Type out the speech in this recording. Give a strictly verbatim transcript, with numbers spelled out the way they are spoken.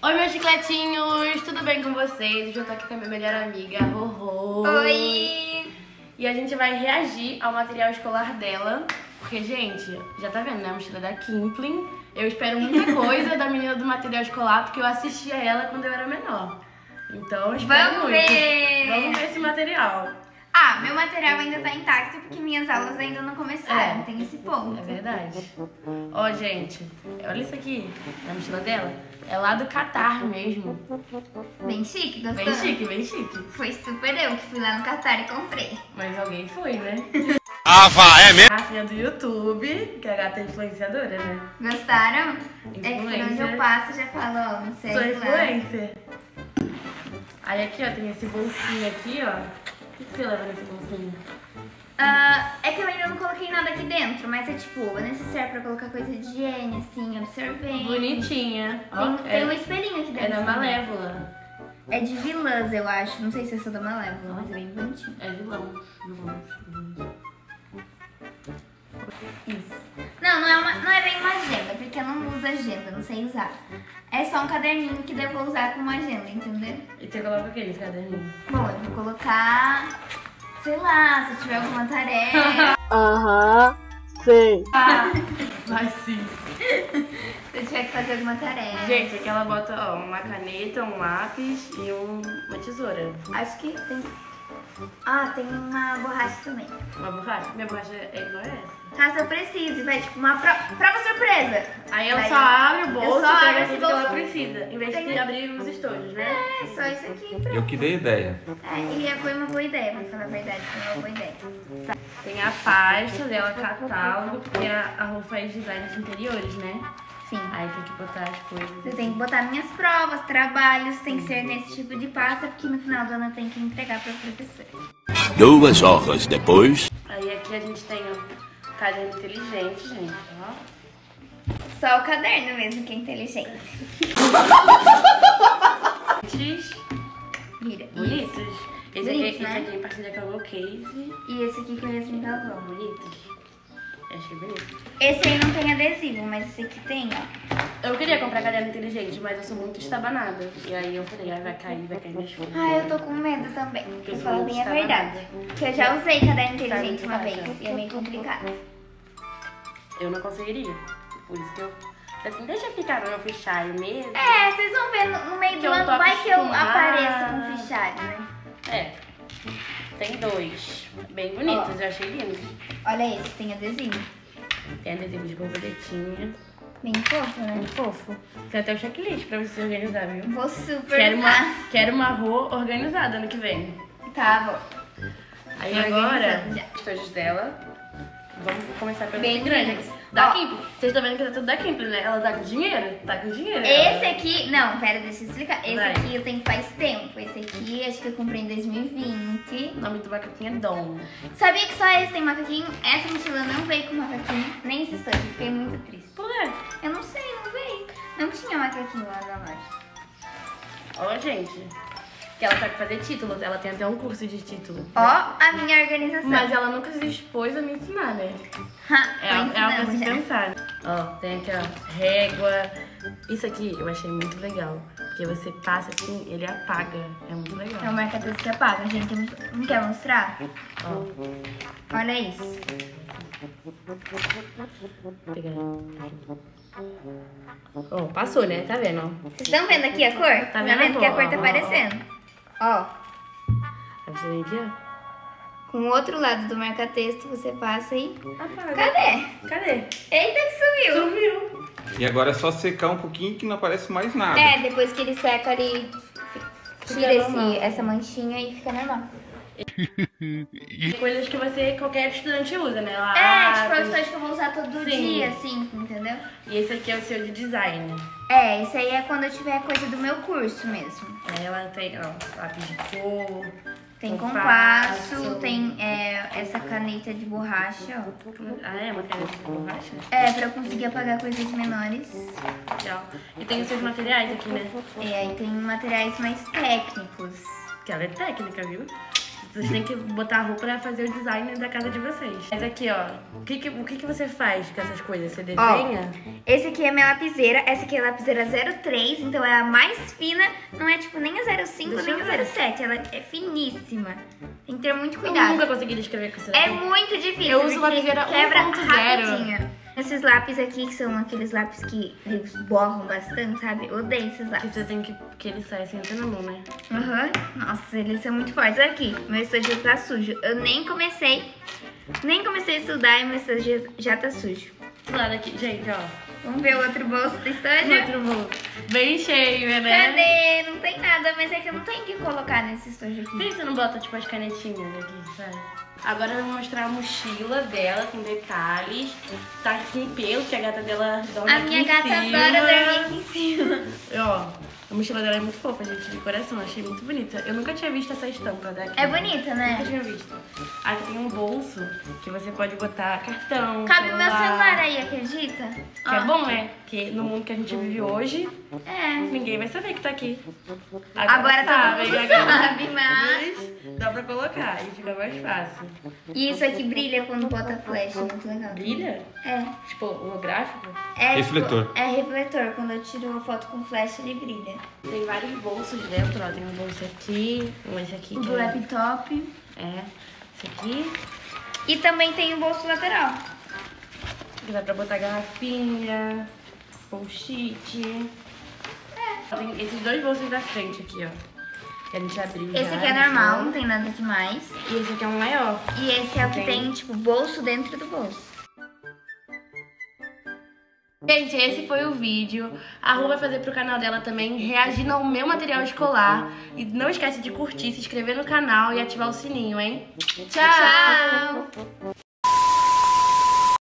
Oi, meus chicletinhos! Tudo bem com vocês? Hoje eu tô aqui com a minha melhor amiga, Rorô. Oi! E a gente vai reagir ao material escolar dela. Porque, gente, já tá vendo, né? A mochila da Kimplin. Eu espero muita coisa da menina do material escolar, porque eu assistia ela quando eu era menor. Então, eu espero Vamos muito. ver! Vamos ver esse material. Ah, meu material ainda tá intacto porque minhas aulas ainda não começaram, É. tem esse ponto. É verdade. Ó, gente, olha isso aqui, na mochila dela. É lá do Catar mesmo. Bem chique, gostou? Bem chique, bem chique. Foi super eu que fui lá no Catar e comprei. Mas alguém foi, né? Ah, vá, é mesmo? A filha do YouTube, que a gata é influenciadora, né? Gostaram? É que por Influencer. onde eu passo já falo, ó, me segue Sou lá. influencer. Aí aqui, ó, tem esse bolsinho aqui, ó. O que você leva nesse bolsinho? Ah, é que eu ainda não coloquei nada aqui dentro, mas é tipo, é necessário pra colocar coisa de higiene, assim, absorvente. Bonitinha. Ó, Tem, é, tem um espelhinho aqui é dentro. da também. Malévola. É de vilãs, eu acho. Não sei se é só da Malévola, mas é bem bonitinho. É vilão. vilão. Isso. Não, não é, uma, não é bem uma agenda, porque eu não uso agenda, não sei usar. É só um caderninho que devo usar como agenda, entendeu? E você coloca o que nesse caderninho? Bom, eu vou colocar, sei lá, se eu tiver alguma tarefa. Aham, sei. Ah, vai sim. Se eu tiver que fazer alguma tarefa. Gente, aqui ela bota, ó, uma caneta, um lápis e um, uma tesoura. Acho que tem. Ah, tem uma borracha também. Uma borracha? Minha borracha é igual a essa. Caso eu precise, vai tipo uma pro... prova surpresa. Aí ela Daí só abre o eu bolso só e abro pega esse tudo que ela bolso. precisa. Em vez de Tem- abrir os estojos, né? É, só isso aqui. Pra... Eu que dei ideia. É, e foi uma boa ideia, pra falar a verdade, foi uma boa ideia. Tá. Tem a pasta dela, catálogo, porque a, a Rô faz design de interiores, né? Sim. Aí tem que botar as coisas. Eu tenho que botar minhas provas, trabalhos, tem que ser nesse tipo de pasta, porque no final do ano eu tenho que entregar pra professora. Duas horas depois. Aí aqui a gente tem o caderno inteligente, gente, ó. Só o caderno mesmo que é inteligente. Esses Vira. bonitos. Esse aqui, Bonitos, esse né? aqui é em parceria com a Case. E esse aqui que é Yasmin Galvão. Bonitos. Eu achei bonito. Esse aí não tem adesivo, mas esse aqui tem, ó. Eu queria comprar caderno inteligente, mas eu sou muito estabanada. E aí eu falei, ai, vai cair, vai cair minhas folhas. Ah, eu tô com medo também. Eu Pra sou falar muito bem a estabanada. verdade. Porque eu já usei caderno inteligente muito uma fácil. vez e é meio complicado. Eu não conseguiria. Por isso que eu... Assim, deixa eu ficar no meu fichário mesmo. É, vocês vão ver no, no meio Que do eu ano, tô vai que eu acostumada. apareço com fichário, né? É. Tem dois. Bem bonitos, Ó. eu achei lindos. Olha esse, tem adesivo. Tem adesivo de borboletinha. Bem fofo, né? Muito fofo. Tem até o checklist pra você se organizar, viu? Vou super Quero uma, usar. quero uma Rô organizada ano que vem. Tá bom. Aí Tô agora, organizando já. os tojos dela. Vamos começar pelo Bem grande. grandes. Da Ó. Kimplin. Vocês estão vendo que tá tudo da Kimplin, né? Ela tá com dinheiro? Tá com dinheiro. Esse ela. aqui, não, pera, deixa eu explicar. Esse Vai. aqui eu tenho faz tempo. Esse aqui acho que eu comprei em dois mil e vinte. O nome do macaquinho é Dom. Sabia que só esse tem macaquinho? Essa mochila não veio com macaquinho, nem esse estojo. Fiquei muito triste. Por quê? Eu não sei, não veio. Não tinha macaquinho lá na loja. Ó, gente. Que ela sabe fazer título. Ela tem até um curso de título. Ó, a minha organização. Mas ela nunca se expôs a me ensinar, né? Ha, É, tô al- é algo a se ensinando já. pensar. Ó, tem aqui, ó, régua. Isso aqui eu achei muito legal. Porque você passa assim, ele apaga. É muito legal. É o marcador que apaga, gente. Não- Não quer mostrar? Ó, Olha isso. vou pegar. Ó, passou, né? Tá vendo, ó? Vocês estão vendo aqui a cor? Tá vendo a que a cor? cor tá Ó, ó, aparecendo? Ó, Aí você vem aqui, ó. com o outro lado do marca-texto você passa aí. Apaga. Cadê? Cadê? Eita que sumiu! Sumiu. E agora é só secar um pouquinho que não aparece mais nada. É, depois que ele seca ali, Fica tira esse, normal. essa manchinha e fica normal. Tem coisas que você, qualquer estudante usa, né? É, tipo, é o Lápis. estojo que eu vou usar todo Sim. dia, assim, entendeu? E esse aqui é o seu de design. É, isso aí é quando eu tiver coisa do meu curso mesmo. Aí ela tem, ó, lápis de cor. Tem compasso. compasso, tem é, essa caneta de borracha, ó. Ah, é? Uma caneta de borracha? É, pra eu conseguir apagar coisas menores. Legal. E tem os seus materiais aqui, né? E aí tem materiais mais técnicos. Que ela é técnica, viu? Vocês têm que botar a roupa pra fazer o design da casa de vocês. Mas aqui, ó, o que que, o que que você faz com essas coisas? Você desenha? Ó, esse aqui é minha lapiseira, essa aqui é a lapiseira zero três, então é a mais fina, não é tipo nem a zero cinco, Deixa nem eu a ver. zero sete, ela é finíssima. Tem que ter muito Eu cuidado. nunca consegui escrever com isso É daqui. muito difícil, Eu uso porque lapiseira quebra um ponto zero. rapidinho. Esses lápis aqui, que são aqueles lápis que eles borram bastante, sabe? Eu odeio esses Que lápis. você tem que... que ele sai sem até na mão, né? Aham. Nossa, eles são muito fortes. Olha aqui, meu estojo tá sujo. Eu nem comecei, nem comecei a estudar e meu estojo já tá sujo. Esse lado aqui, gente, ó. Vamos ver o outro bolso do estojo? Outro bolo. Bem cheio, né? Cadê? Não tem nada, mas é que eu não tenho o que colocar nesse estojo aqui. Por que você não bota, tipo, as canetinhas aqui, sabe? Agora eu vou mostrar a mochila dela com detalhes. Tá com pelo, que a gata dela dorme A aqui minha em gata cima. adora dormir aqui em cima. E, ó, a mochila dela é muito fofa, gente, de coração. Achei muito bonita. Eu nunca tinha visto essa estampa daqui. É bonita, né? Nunca tinha visto. Aqui tem um bolso que você pode botar cartão, Cabe o meu celular aí, acredita? Que é bom, né? Porque no mundo que a gente vive hoje, É. ninguém vai saber que tá aqui. Agora todo mundo agora- sabe, mas... Dá pra colocar e fica mais fácil. E isso aqui brilha quando bota flash, é muito legal. Brilha? É. Tipo, holográfico? É, Refletor. Tipo, é refletor. Quando eu tiro uma foto com flash, ele brilha. Tem vários bolsos dentro, ó. Tem um bolso aqui, um esse aqui. O que do é- laptop. É, esse aqui. E também tem o bolso lateral. Que dá pra botar garrafinha, post-it. É. Tem esses dois bolsos da frente aqui, ó. Que a gente abriu Esse já, aqui é normal, não tem nada demais. E esse aqui é um maior. E esse é o que Tem. tem, tipo, bolso dentro do bolso. Gente, esse foi o vídeo. A Ru vai fazer pro canal dela também, reagindo ao meu material escolar. E não esquece de curtir, se inscrever no canal e ativar o sininho, hein? Tchau! Tchau!